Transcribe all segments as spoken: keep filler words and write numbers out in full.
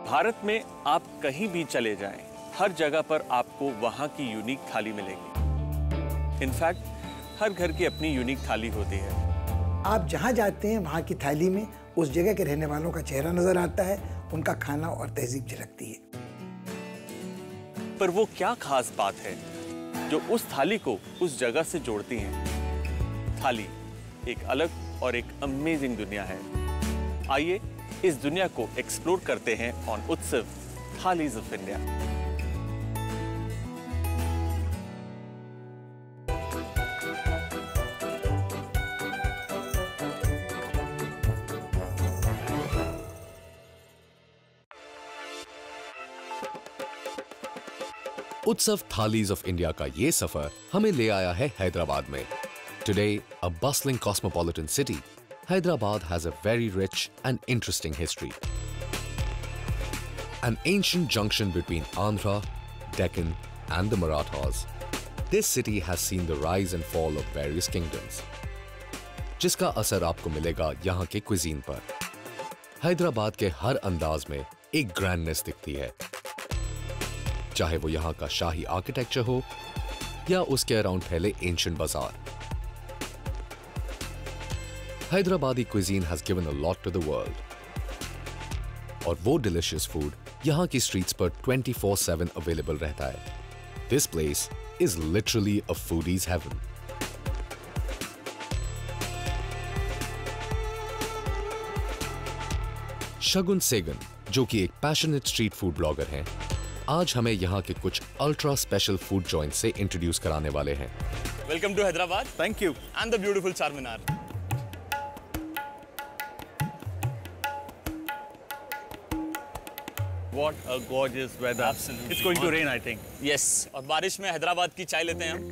भारत में आप कहीं भी चले जाएं, हर जगह पर आपको वहाँ की यूनिक थाली मिलेगी। इनफैक्ट हर घर की अपनी यूनिक थाली होती है। आप जहाँ जाते हैं वहाँ की थाली में उस जगह के रहने वालों का चेहरा नजर आता है, उनका खाना और तहजीब झलकती है। पर वो क्या खास बात है जो उस थाली को उस जगह से जोड़ती है? थाली एक अलग और एक अमेजिंग दुनिया है। आइए इस दुनिया को एक्सप्लोर करते हैं ऑन उत्सव थालीज ऑफ इंडिया। उत्सव थालीज ऑफ इंडिया का ये सफर हमें ले आया है हैदराबाद में। Today a bustling cosmopolitan city, Hyderabad has a very rich and interesting history. An ancient junction between Andhra, Deccan and the Marathas. This city has seen the rise and fall of various kingdoms, जिसका असर आपको मिलेगा यहाँ के cuisine पर। हैदराबाद के हर अंदाज में एक ग्रैंडनेस दिखती है, चाहे वो यहाँ का शाही आर्किटेक्चर हो या उसके अराउंड फैले एंशिएंट बाजार। Hyderabadi cuisine has given a lot to the world. और वो delicious food यहाँ की streets पर twenty-four seven available रहता है। This place is literally a foodie's heaven. Shagun Sehgal, जो कि एक पैशनेट स्ट्रीट फूड ब्लॉगर हैं, आज हमें यहाँ के कुछ अल्ट्रा स्पेशल फूड जॉइंट से इंट्रोड्यूस कराने वाले हैं। Welcome to Hyderabad. Thank you. And the beautiful Charminar. What a gorgeous weather. Absolutely. It's going to rain, I think. Yes. और बारिश में हैदराबाद की चाय लेते हैं हम।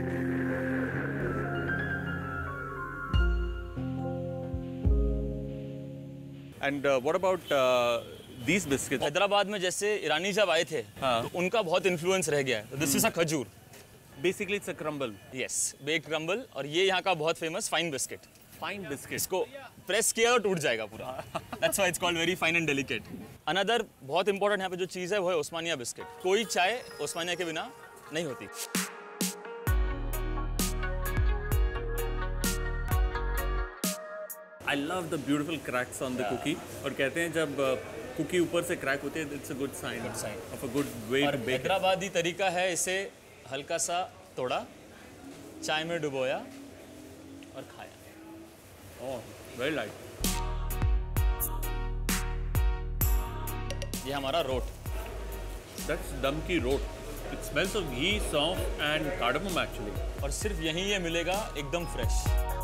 And uh, what about uh, these biscuits? Hyderabad में जैसे ईरानी जब आए थे, हाँ. तो उनका बहुत इन्फ्लुएंस रह गया है। दिस इज अ खजूर। Basically, it's a crumble. Yes, baked crumble। और ये यहाँ का बहुत famous fine biscuit. Fine biscuit. इसको प्रेस किया तो टूट जाएगा पूरा। That's why it's called very fine and delicate। Another बहुत इंपॉर्टेंट यहाँ पे जो चीज़ है वो है ओस्मानिया बिस्किट। कोई चाय ओस्मानिया के बिना नहीं होती। I love the beautiful cracks on the Yeah. cookie. और कहते हैं जब कुकी ऊपर से क्रैक होती है, it's a good sign. Good sign. Of a good way और to bake it. हैदराबादी तरीका है, इसे हल्का सा तोड़ा, चाय में डुबोया और खाया। Oh, very light. ये हमारा roat. That's dum ki rot. It smells of ghee, सौंफ and cardamom actually. और सिर्फ यहीं ये मिलेगा एकदम फ्रेश।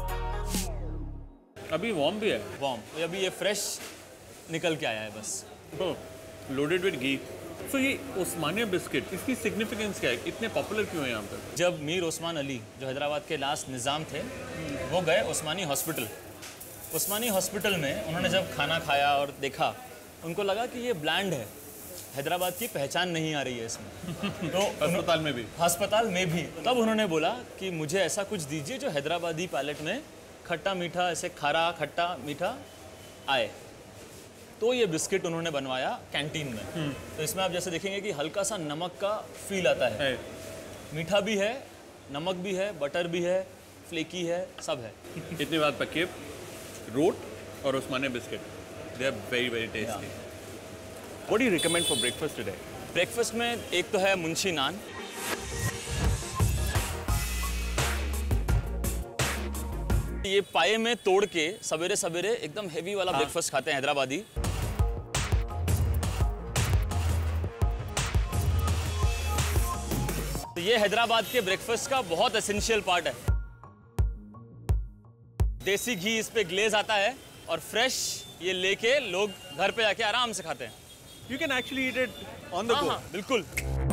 अभी warm भी है। वार्म। अभी ये फ्रेश निकल के आया है बस। Oh, loaded with ghee. So ये ओस्मानिया बिस्किट, इसकी सिग्निफिकेंस क्या है? इतने पॉपुलर क्यों है यहाँ पर? जब मीर ओस्मान अली, जो हैदराबाद के लास्ट निज़ाम थे, वो गए ओस्मानी हॉस्पिटल। ओस्मानी हॉस्पिटल में उन्होंने जब खाना खाया और देखा, उनको लगा कि ये ब्लैंड है, हैदराबाद की पहचान नहीं आ रही है इसमें। तो अस्पताल में भी अस्पताल में भी तब उन्होंने बोला कि मुझे ऐसा कुछ दीजिए जो हैदराबादी पैलेट में खट्टा मीठा, ऐसे खारा खट्टा मीठा आए। तो ये बिस्किट उन्होंने बनवाया कैंटीन में। तो इसमें आप जैसे देखेंगे कि हल्का सा नमक का फील आता है, है। मीठा भी है, नमक भी है, बटर भी है, फ्लेकी है, सब है। इतनी बात पक्की, रोट और Osmania biscuit, they are very very tasty. What do you recommend for breakfast today? Breakfast में एक तो है मुंशी नान, ये पाए में तोड़ के सवेरे सवेरे एकदम हेवी वाला ब्रेकफास्ट खाते हैं हैदराबादी। तो ये हैदराबाद के ब्रेकफास्ट का बहुत एसेंशियल पार्ट है। देसी घी इस पे ग्लेज आता है और फ्रेश ये लेके लोग घर पे जाके आराम से खाते हैं। You can actually eat it on the go. बिल्कुल।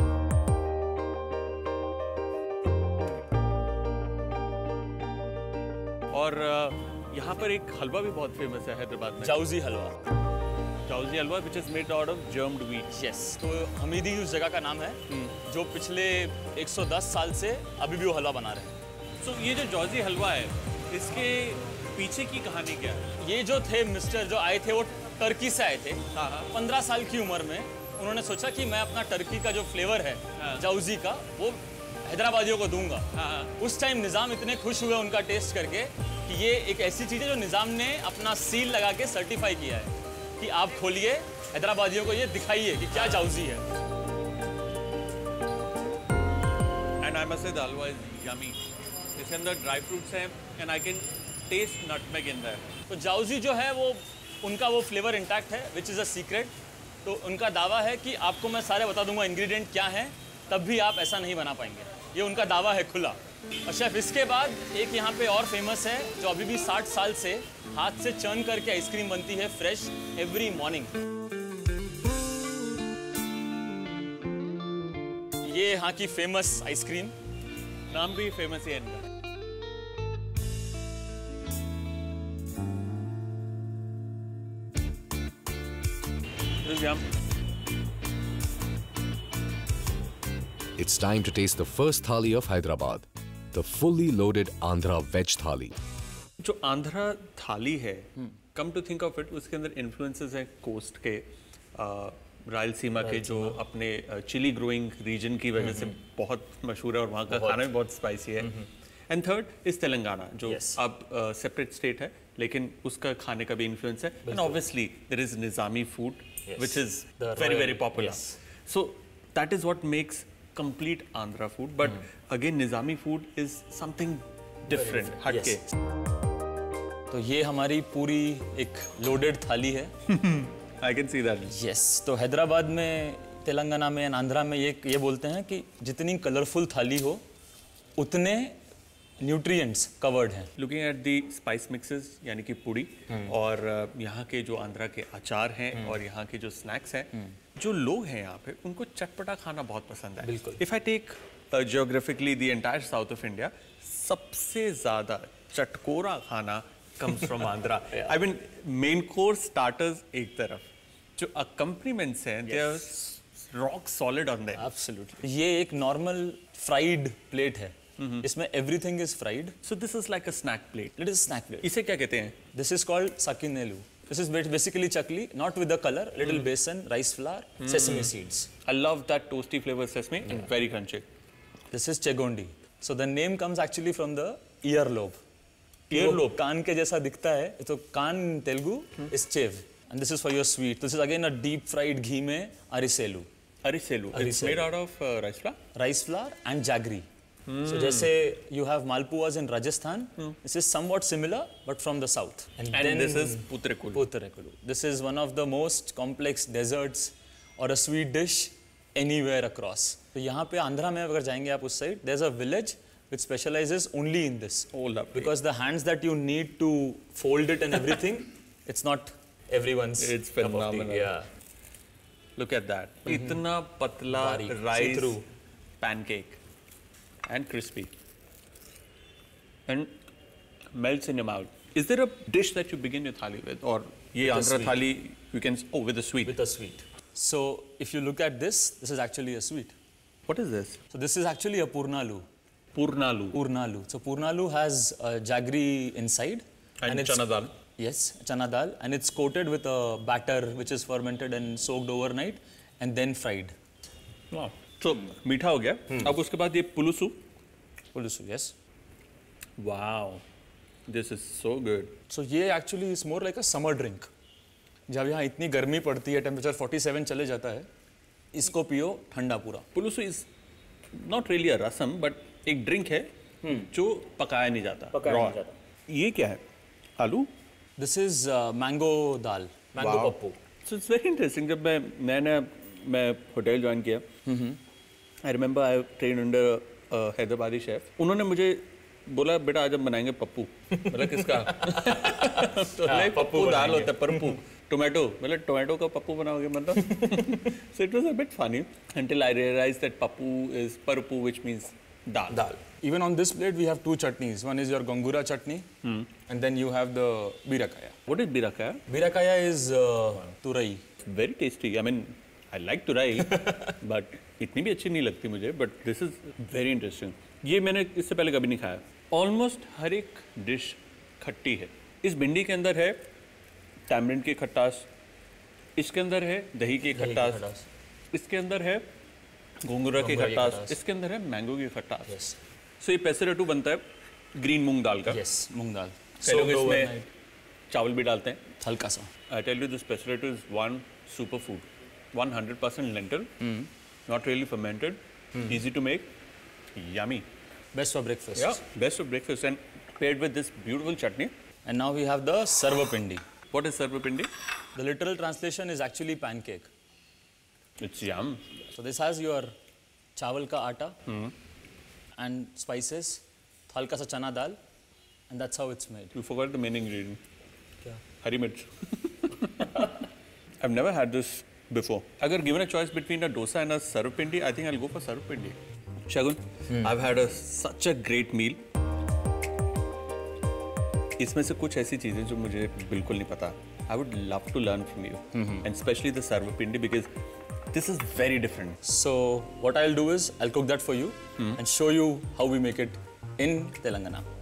और यहाँ पर एक हलवा भी बहुत फेमस है हैदराबाद में, Jauzi halwa. Jauzi halwa which is made out of germed wheat. Yes, तो हमीदी उस जगह का नाम है जो पिछले एक सौ दस साल से अभी भी वो हलवा बना रहे हैं। सो so, ये जो जाउजी हलवा है, इसके पीछे की कहानी क्या है? ये जो थे मिस्टर जो आए थे वो टर्की से आए थे। हाँ हाँ। पंद्रह साल की उम्र में उन्होंने सोचा कि मैं अपना टर्की का जो फ्लेवर है हाँ। जाउजी का वो हैदराबादियों को दूंगा। हाँ। उस टाइम निज़ाम इतने खुश हुए उनका टेस्ट करके कि ये एक ऐसी चीज़ है जो निज़ाम ने अपना सील लगा के सर्टिफाई किया है कि आप खोलिए, हैदराबादियों को ये दिखाइए कि क्या जाउजी है। And I must say the halwa is yummy. इसके अंदर ड्राई फ्रूट्स हैं and I can taste nutmeg in that. तो जाउजी जो है वो उनका वो फ्लेवर इंटैक्ट है विच इज़ अ सीक्रेट। तो उनका दावा है कि आपको मैं सारे बता दूंगा इंग्रेडिएंट क्या हैं, तब भी आप ऐसा नहीं बना पाएंगे। ये उनका दावा है खुला। और शेफ इसके बाद एक यहाँ पे और फेमस है जो अभी भी साठ साल से हाथ से चर्न करके आइसक्रीम बनती है फ्रेश एवरी मॉर्निंग। ये यहाँ की फेमस आइसक्रीम, नाम भी फेमस है इनका। It's time to taste the first thali of Hyderabad, the fully loaded Andhra veg thali. जो आंध्रा थाली है, come to think of it, उसके अंदर इन्फ्लुएंसेस हैं कोस्ट के, रायलसीमा के जो अपने चिली ग्रोइंग रीजन की वजह से बहुत मशहूर है और वहाँ का खाना भी बहुत स्पाइसी है। एंड थर्ड इज तेलंगाना जो Yes. अब सेपरेट स्टेट है लेकिन उसका खाने का भी इन्फ्लुएंस है। And obviously there is Nizami food which is The very royal- very popular. yes. So that is what makes complete Andhra food. But again Nizami food is something different, हटके। तो ये हमारी पूरी एक लोडेड थाली है। I can see that. Yes, तो हैदराबाद में, तेलंगाना में, आंध्रा में ये ये बोलते हैं कि जितनी कलरफुल थाली हो उतने न्यूट्रिएंट्स कवर्ड हैं। Looking at the spice mixes यानी कि पुड़ी और uh, यहाँ के जो आंध्रा के अचार हैं और यहाँ के जो स्नैक्स हैं, जो लोग हैं यहाँ पे उनको चटपटा खाना बहुत पसंद है। बिल्कुल। If I take geographically the entire south of India, सबसे ज्यादा चटकोरा खाना comes from Andhra. I mean main course starters एक तरफ, जो अकम्पनीमेंट्स हैं they are rock solid on them. Absolutely. ये एक नॉर्मल फ्राइड प्लेट है, इसमें everything is fried. So this is like a snack plate. It is snack plate. इसे क्या कहते हैं? This is called sakinelu. This is basically chakli, not with the color, little besan, rice flour, sesame seeds. I love that toasty flavor sesame and very crunchy. This is chegondi. So the name comes actually from the earlobe. Earlobe. कान के जैसा दिखता है, तो कान in Telugu is chev. And this is for your sweet. This is again a deep fried ghee में ariselu. Ariselu. It's Ariselu. made out of uh, rice flour. Rice flour and jaggery. So जैसे you have malpuas in Rajasthan, this is somewhat similar but from the south. And this is Putrekulu. Putrekulu. This is one of the most complex desserts or a sweet dish anywhere across. तो यहाँ पे आंध्रा में अगर जाएंगे आप उस side, there's a village which specializes only in this. Oh, lovely. Because the hands that you need to fold it and everything, it's not everyone's It's cup of tea. phenomenal. Yeah. Look at that. इतना पतला बारीक, rice see-through. pancake and crispy and melts in your mouth. Is there a dish that you begin your thali with, or ये With a Andhra sweet. थाली you can oh with a sweet? With a sweet. So if you look at this, this is actually a sweet. What is this? So this is actually a purnalu. Purnalu Purnalu. So purnalu has a jaggery inside. and it's- chana dal. Yes, chana dal. And it's coated with a batter which is fermented and soaked overnight and then fried. Wow. So मीठा हो गया. अब उसके बाद ये पुलुसु. Pulusu, yes. Wow. This is so good. So ये actually is more like a summer drink. जब यहाँ इतनी गर्मी पड़ती है, टेम्परेचर forty-seven चले जाता है, इसको पियो ठंडा पूरा. Pulusu is not really a rasam but एक ड्रिंक है जो पकाया नहीं जाता. पकाया Raw. नहीं जाता. ये क्या है? आलू? This is uh, mango dal, mango Wow. pappu. So it's very interesting. जब मैं नया नया मैं होटल ज्वाइन किया, I remember I trained under a Hyderabadi chef. उन्होंने मुझे बोला बेटा आज हम बनाएंगे पप्पू. मतलब किसका? तो नहीं पप्पू दाल होता है, परपू. टोमेटो, मतलब टोमेटो का पप्पू बनाओगे मतलब. So it was a bit funny until I realized that pappu is parpu, which means dal. Dal. Even on this plate, we have two chutneys. One is your gongura chutney, and then you have the birakaya. What is birakaya? Birakaya is uh, turai. Very tasty. I mean, I like turai, but इतनी भी अच्छी नहीं लगती मुझे. But this is very interesting. ये मैंने इससे पहले कभी नहीं खाया. Almost हर एक डिश खट्टी है. इस भिंडी के अंदर है टैमरिंड की खटास, इसके अंदर है दही की दही की खटास, खटास। इसके अंदर है घोंगुरा की घोंगुरा की खटास, खटास। इसके अंदर है मैंगो की खटास। यस सो ये पेसरेटू बनता है ग्रीन मूंग दाल का। यस, मूंग दाल। कई लोग Soaked इसमें overnight, चावल भी डालते हैं। हल्का सा। I tell you, this peseretu is one superfood, one hundred percent lentil, not really fermented, easy to make, yummy. Best for breakfast. Yeah, best for breakfast and paired with this beautiful chutney. And now we have the sarvapindi. What is sarvapindi? The literal translation is actually pancake. It's yum. So this has your चावल का आटा and spices, हल्का सा चना दाल, and that's how it's made. You forgot the main ingredient. क्या? Hari mirch. I've never had this before. Agar given a choice between a dosa and a sarvapindi, I think I'll go for sarvapindi. Shagun, I've had a, such a great meal. इसमें से कुछ ऐसी चीजें जो मुझे बिल्कुल नहीं पता. I would love to learn from you, and especially the sarvapindi because this is very different. So what I'll do is I'll cook that for you and show you how we make it in Telangana.